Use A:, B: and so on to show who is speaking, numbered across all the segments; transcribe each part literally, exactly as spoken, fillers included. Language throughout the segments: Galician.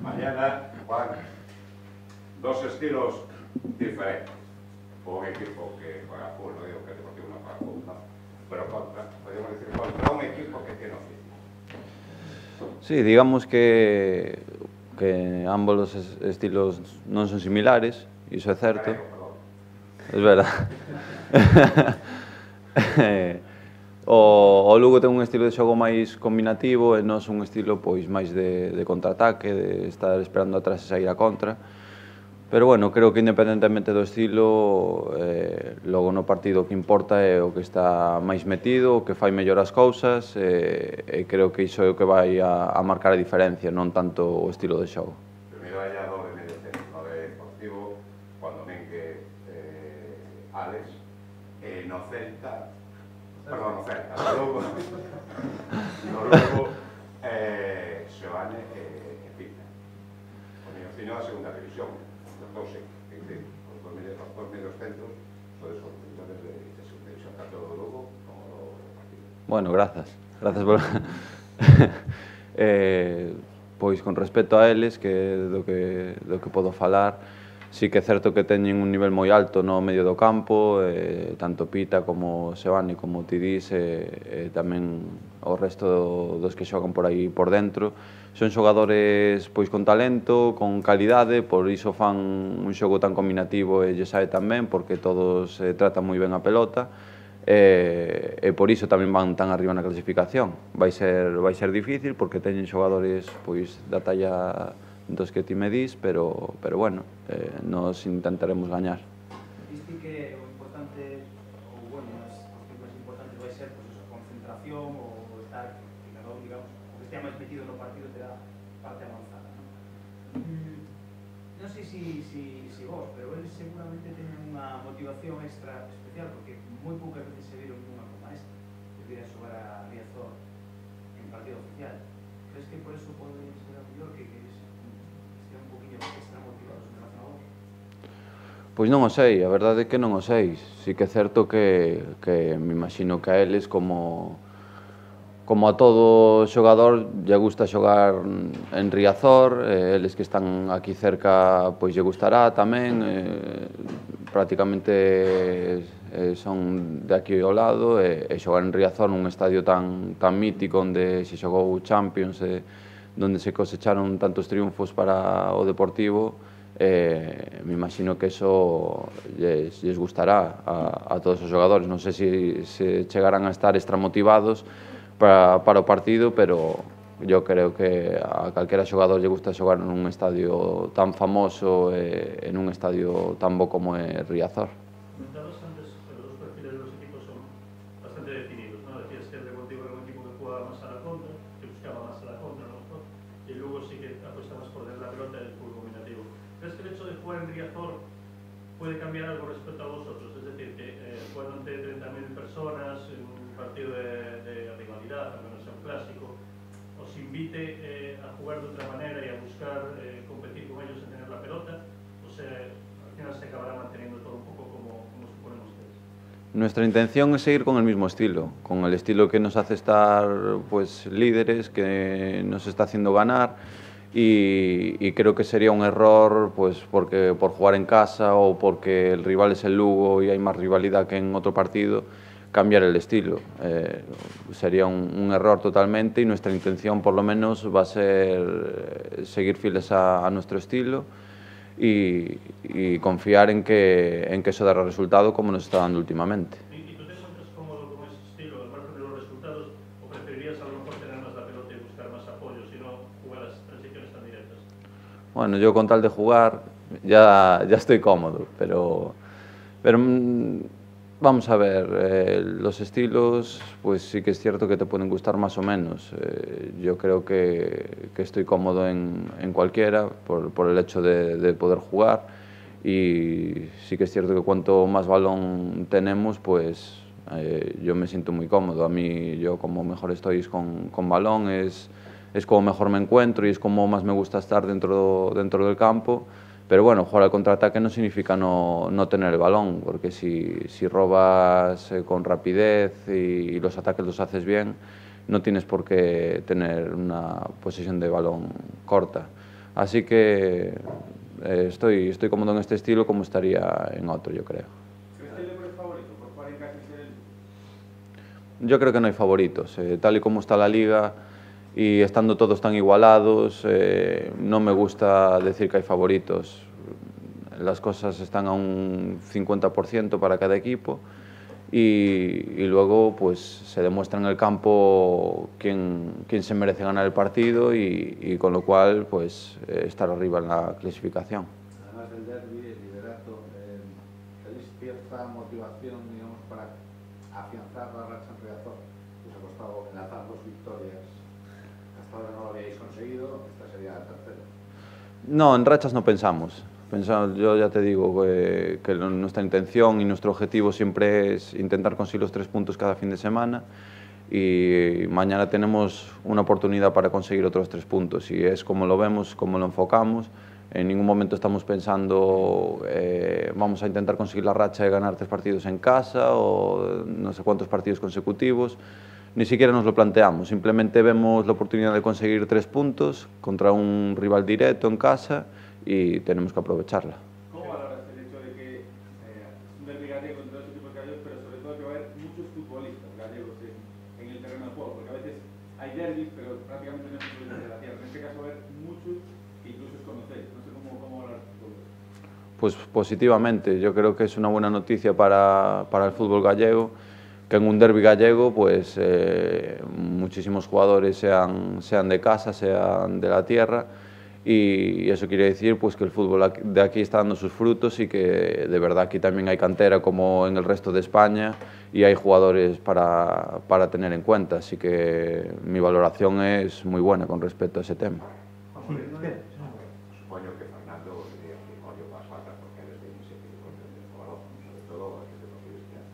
A: Mañana, Juan, dos estilos diferentes. Un equipo que juega full, no digo que el Deportivo no juega full, no. Pero contra, podríamos decir, contra un equipo que tiene oficio.
B: Sí, digamos que, que ambos los estilos non son similares, iso é certo. É verdad. O, o Lugo ten un estilo de xogo máis combinativo e nós un estilo pois máis de, de contraataque, de estar esperando atrás e sair a contra. Pero bueno, creo que independentemente do estilo, eh, logo no partido o que importa é o que está máis metido, o que fai mellor as cousas, e, e creo que iso é o que vai a, a marcar a diferencia, non tanto o estilo de xogo.
A: Primeiro hai a doble medio centro, no de Deportivo, cuando ven que eh, Alex, eh, no Celta, perdón, no Celta, no Lugo, no Lugo, eh, Xoane e eh, Pita. O niño cine da segunda división. Non sei, os dos medios centros son esos millones de segunda división, tanto do Lugo como do partido.
B: Bueno, grazas. Grazas por... eh, pois con respecto a eles, que do que, do que podo falar, sí que é certo que teñen un nivel moi alto no medio do campo, eh, tanto Pita como Sebani como Tidís e eh, tamén o resto dos que xogan por aí por dentro. Son xogadores pois con talento, con calidade, por iso fan un xogo tan combinativo e lle sae tan ben, porque todos eh, tratan moi ben a pelota, e, e por iso tamén van tan arriba na clasificación. Vai ser, vai ser difícil, porque teñen xogadores pois da talla dos que ti me dis, pero, pero bueno, eh, nos intentaremos gañar.
C: Diste que o importante, ou bueno, as cuestións máis importantes vai ser pois, a concentración, ou estar, digamos, o que estea máis metido no partido te dá parte avanzada, non? Mm, non sei si, si, si vos, pero eles seguramente teñen unha motivación extra especial, porque moi poucas veces se viron nunha como esta, que viera xogar a Riazor en partido oficial. Crees que por eso pode ser a mellor que, que un poquinho extra motivados en relación a vos?
B: Pois non o sei, a verdade é que non o sei. Si que é certo que, que me imagino que a eles, como, como a todo xogador, lle gusta xogar en Riazor, eh, eles que están aquí cerca, pois lle gustará tamén, eh, prácticamente eh, son de aquí ao lado, e, e xogar en Riazor nun estadio tan, tan mítico, onde se xogou Champions, e, donde se cosecharon tantos triunfos para o Deportivo, eh, me imagino que eso lles, lles gustará a, a todos os xogadores. Non sei se, se chegarán a estar extra motivados para, para o partido, pero yo creo que a calquera xogador lle gusta xogar nun estadio tan famoso e en un estadio tan bo como é Riazor.
D: Comentabas antes que los dos perfiles de los equipos son bastante definidos, ¿no? Decías que el Deportivo era un equipo que jugaba más a la contra, que buscaba más a la contra, ¿no? Y luego sí que apuesta más por la pelota del fútbol combinativo. ¿Crees que el hecho de jugar en Riazor puede cambiar algo respecto a vosotros? Es decir, que eh, jugando ante treinta mil personas en un partido de, de rivalidad, al menos en un clásico, os invite eh, a jugar de otra manera y a buscar eh, competir con ellos en tener la pelota, o sea, al final se acabará manteniendo todo un poco como, como suponen ustedes.
B: Nuestra intención es seguir con el mismo estilo, con el estilo que nos hace estar pues líderes, que nos está haciendo ganar, y, y creo que sería un error pues porque por jugar en casa o porque el rival es el Lugo y hay más rivalidad que en otro partido, cambiar el estilo. Eh, sería un, un error totalmente, y nuestra intención por lo menos va a ser seguir fieles a, a nuestro estilo y, y confiar en que, en que eso dará resultado como nos está dando últimamente.
D: ¿Y, y tú te sientes cómodo con ese estilo, al margen de los resultados, o preferirías a lo mejor tener más la pelota y buscar más apoyo, si no jugar las transiciones tan directas?
B: Bueno, yo con tal de jugar ya, ya estoy cómodo, pero, pero vamos a ver, eh, los estilos pues sí que es cierto que te pueden gustar más o menos. Eh, yo creo que, que estoy cómodo en, en cualquiera por, por el hecho de, de poder jugar, y sí que es cierto que cuanto más balón tenemos, pues eh, yo me siento muy cómodo. A mí, yo como mejor estoy con, con balón, es, es como mejor me encuentro y es como más me gusta estar dentro, dentro del campo. Pero bueno, jugar al contraataque no significa no, no tener el balón, porque si, si robas eh, con rapidez y, y los ataques los haces bien, no tienes por qué tener una posesión de balón corta. Así que eh, estoy, estoy cómodo en este estilo como estaría en otro, yo creo.
C: ¿Crees que el Depor es favorito por jugar en casa y ser el...?
B: Yo creo que no hay favoritos. Eh, tal y como está la liga y estando todos tan igualados, eh, no me gusta decir que hay favoritos. Las cosas están a un cincuenta por ciento para cada equipo y, y luego pues se demuestra en el campo quién, quién se merece ganar el partido y, y con lo cual pues eh, estar arriba en la clasificación.
E: Además del derbi, el liderato, eh, ¿tenéis cierta motivación, digamos, para afianzar la racha en Riazor? Os ha costado enlazar dos victorias, hasta ahora no lo habíais conseguido, esta sería la tercera.
B: No, en rachas no pensamos. Pensamos, yo ya te digo que, que nuestra intención y nuestro objetivo siempre es intentar conseguir los tres puntos cada fin de semana y mañana tenemos una oportunidad para conseguir otros tres puntos y es como lo vemos, como lo enfocamos. En ningún momento estamos pensando eh, vamos a intentar conseguir la racha de ganar tres partidos en casa o no sé cuántos partidos consecutivos. Ni siquiera nos lo planteamos, simplemente vemos la oportunidad de conseguir tres puntos contra un rival directo en casa y tenemos que aprovecharla.
C: ¿Cómo valoras el hecho de que eh, es un derbi gallego entre dos equipos gallegos, pero sobre todo que va a haber muchos futbolistas gallegos en, en el terreno de juego? Porque a veces hay derbis, pero prácticamente no hay futbolistas de la tierra. En este caso va a haber muchos que incluso os conocéis. No sé cómo, cómo valoras todo eso.
B: Pues positivamente, yo creo que es una buena noticia para, para el fútbol gallego, que en un derbi gallego pues eh, muchísimos jugadores sean, sean de casa, sean de la tierra y eso quiere decir pues que el fútbol de aquí está dando sus frutos y que de verdad aquí también hay cantera como en el resto de España y hay jugadores para, para tener en cuenta, así que mi valoración es muy buena con respecto a ese tema.
A: Supongo que Fernando diría que coño más falta porque eres de ese tipo de jugador, sobre todo aquí de los cristianos.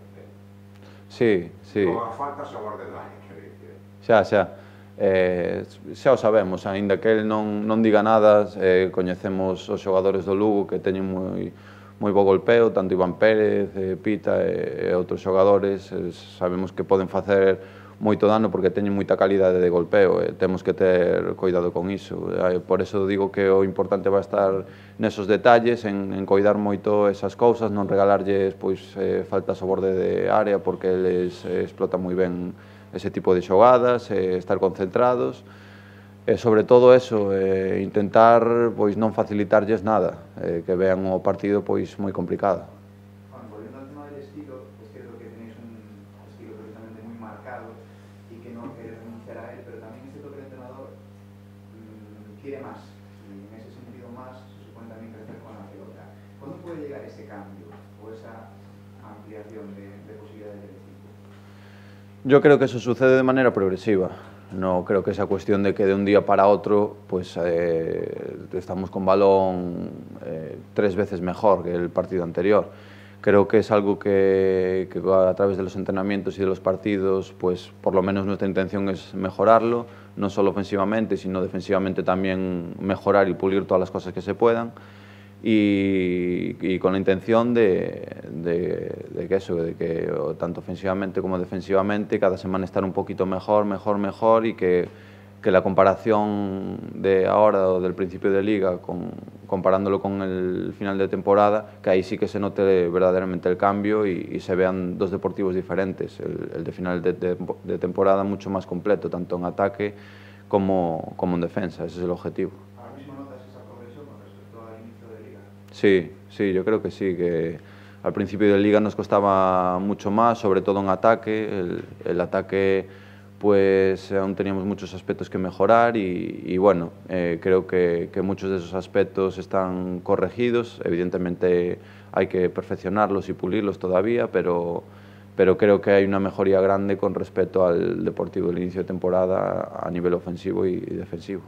B: Sí, sí.
A: Como falta sabor de daño, quero dicir.
B: Xa, xa. Eh, xa o sabemos, aínda que el non, non diga nada, eh, coñecemos os xogadores do Lugo que teñen moi, moi bo golpeo, tanto Iván Pérez, eh, Pita e, e outros xogadores, eh, sabemos que poden facer moito dano porque teñen moita calidade de golpeo e temos que ter cuidado con iso. Eh, por eso digo que o importante vai estar nesos detalles, en, en coidar moito esas cousas, non regalarlles pois, eh, faltas ao borde de área porque eles eh, explotan moi ben ese tipo de xogadas, eh, estar concentrados e sobre todo eso, eh, intentar pois non facilitarlles nada, eh, que vean o partido pois moi complicado.
E: Bueno, volviendo al tema del estilo, es cierto que tenéis un estilo precisamente muy marcado y que no queréis renunciar a él, pero también es cierto que el entrenador mmm, quiere más y en ese sentido más se supone también crecer con la pelota. ¿Cuándo puede llegar ese cambio o esa ampliación de, de posibilidades del equipo?
B: Yo creo que eso sucede de manera progresiva. No creo que sea cuestión de que de un día para otro pues eh, estamos con balón eh, tres veces mejor que el partido anterior. Creo que es algo que, que a través de los entrenamientos y de los partidos, pues por lo menos nuestra intención es mejorarlo, no solo ofensivamente, sino defensivamente también mejorar y pulir todas las cosas que se puedan. Y, y con la intención de, de, de que eso, de que tanto ofensivamente como defensivamente cada semana estar un poquito mejor, mejor, mejor y que, que la comparación de ahora o del principio de liga con, comparándolo con el final de temporada, que ahí sí que se note verdaderamente el cambio y, y se vean dos deportivos diferentes, el, el de final de, de, de temporada mucho más completo, tanto en ataque como, como en defensa, ese es el objetivo. Sí, sí, yo creo que sí, que al principio de liga nos costaba mucho más, sobre todo en ataque, el, el ataque pues aún teníamos muchos aspectos que mejorar y, y bueno, eh, creo que, que muchos de esos aspectos están corregidos, evidentemente hay que perfeccionarlos y pulirlos todavía, pero, pero creo que hay una mejoría grande con respecto al Deportivo del inicio de temporada a nivel ofensivo y, y defensivo.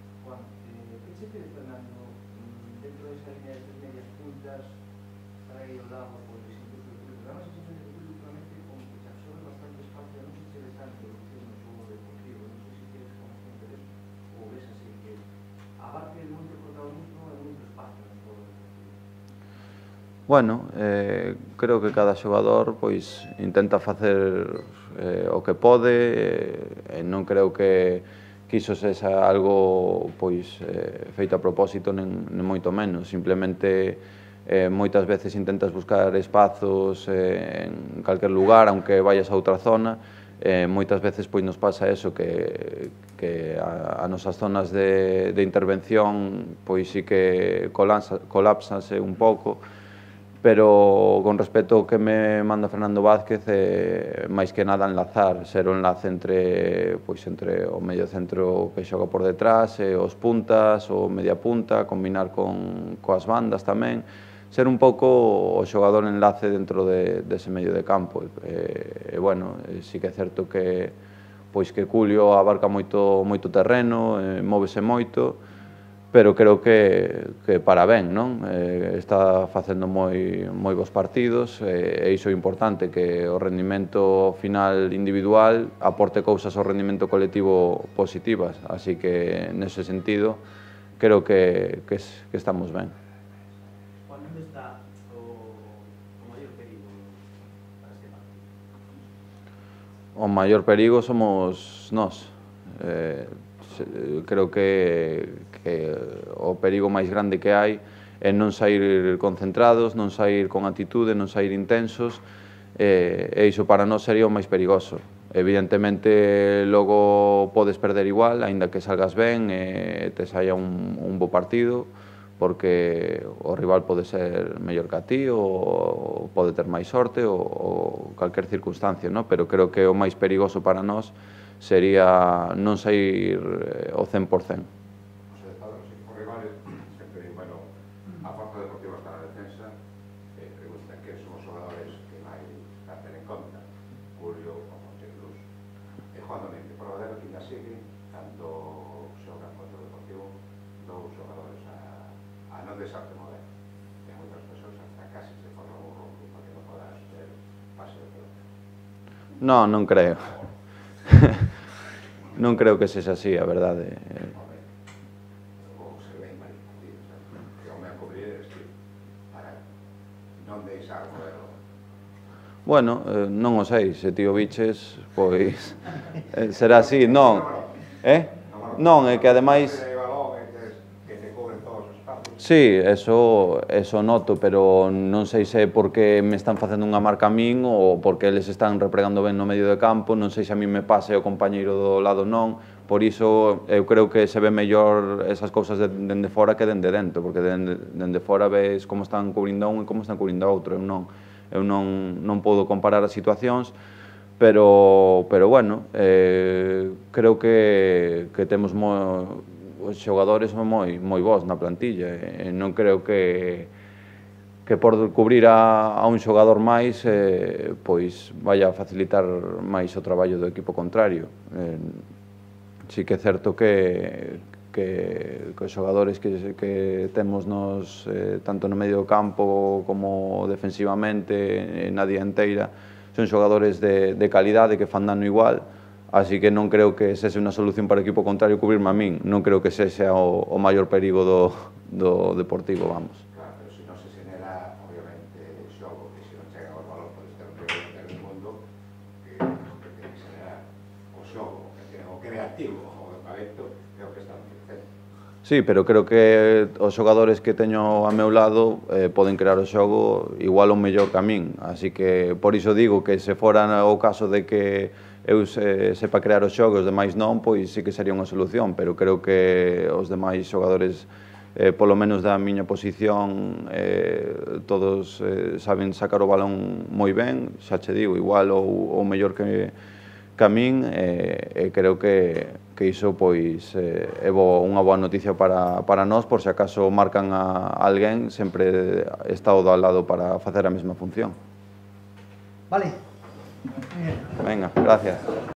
B: Bueno, eh, creo que cada xogador pois, intenta facer eh, o que pode, eh, non creo que, que quiso ser algo pois eh, feito a propósito, nen, nen moito menos, simplemente eh, moitas veces intentas buscar espazos eh, en calquer lugar, aunque vayas a outra zona, eh, moitas veces pois nos pasa eso, que, que a, a nosas zonas de, de intervención pois sí que colapsa, colapsase un pouco, pero con respecto ao que me manda Fernando Vázquez, eh, máis que nada enlazar, ser o enlace entre, pois, entre o medio centro que xoga por detrás, e os puntas, o media punta, combinar con coas bandas tamén, ser un pouco o xogador enlace dentro de, dese medio de campo. E, e bueno, sí que é certo que, pois, que Julio abarca moito, moito terreno, eh, móvese moito, pero creo que, que para ben, non? Eh, está facendo moi, moi bons partidos, e, e iso é importante, que o rendimento final individual aporte cousas ao rendimento colectivo positivas, así que nese sentido creo que, que, que estamos ben.
C: Juan, onde está o, o maior perigo para este partido?
B: O maior perigo somos nós. Eh, creo que, que o perigo máis grande que hai é non sair concentrados, non sair con actitude, non sair intensos, e, e iso para nós sería o máis perigoso. Evidentemente, logo podes perder igual, aínda que salgas ben e te saia un, un bo partido, porque o rival pode ser mellor que a ti, ou pode ter máis sorte, ou, ou calquer circunstancia, no? Pero creo que o máis perigoso para nós sería non sair o cen por cen.
A: Os adaptadores e os rivales sempre din, bueno, a forza deportiva está na defensa, e preguntan que son os xogadores que máis a ter en conta, Julio ou Monteluz. E Juan Domínguez, por verdade que ainda sigue, cando xogan contra o Deportivo, dous xogadores a, a non desarte mover. E moitas persoas hasta casi se forman un rombo para que non podas ter pase de pelota.
B: Non, non creo. Non creo que sexa así, a verdade.
A: Ou se ven máis partidos, que o me a cubrir es que para non deixar moverlo.
B: Bueno, eh, non o sei, se ti o biches, pois eh, será así, non. Eh? Non, é que ademais... Sí, eso, eso noto, pero non sei se é porque me están facendo unha marca a min ou porque eles están repregando ben no medio de campo, non sei se a min me pasa e o compañeiro do lado non, por iso eu creo que se ve mellor esas cousas dende fora que dende dentro, porque dende, dende fora ves como están cubrindo un e como están cubrindo outro, eu non, eu non, non podo comparar as situacións, pero, pero bueno, eh, creo que, que temos mo, os xogadores son moi, moi bons na plantilla, e non creo que, que por cubrir a, a un xogador máis eh, pois vaya a facilitar máis o traballo do equipo contrario. Eh, sí que é certo que, que, que os xogadores que, que temos nos, eh, tanto no medio do campo como defensivamente, na dianteira, son xogadores de, de calidade que fan dano igual, así que non creo que sexa unha solución para o equipo contrario cubrirme a min, non creo que sexa o, o maior perigo do, do Deportivo, vamos.
A: Claro, pero se non se xenera, obviamente, o xogo, que se non chega ao valor, podes ter un rival del mundo, que que ten que xenerar o xogo, o creativo, o talento, é o que están facendo.
B: Sí, pero creo que os xogadores que teño a meu lado eh, poden crear o xogo igual ou mellor que a min, así que por iso digo que se fora o caso de que eu se, sepa crear os xogos, os demais non, pois sí que sería unha solución, pero creo que os demais xogadores, eh, polo menos da miña posición, eh, todos eh, saben sacar o balón moi ben, xa che digo, igual ou, ou mellor que, que a min, e eh, creo que, que iso pois, eh, é bo, unha boa noticia para, para nós, por se acaso marcan a alguén, sempre está o do lado para facer a mesma función.
F: Vale.
B: Venga, gracias.